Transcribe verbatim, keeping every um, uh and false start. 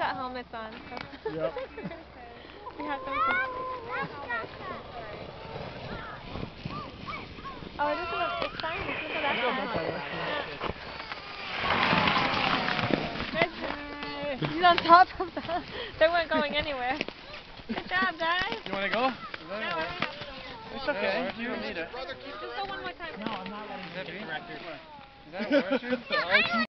got helmets on. So. Yep. We have them for Oh, it isn't a, it's fine. It's not that bad. He's on top of them. They weren't going anywhere. Good job, guys. You want to go? No, I don't have to. It's okay. You don't need it. Just go one more time. No, I'm not letting Is that you me? direct your... Is that a water shoe?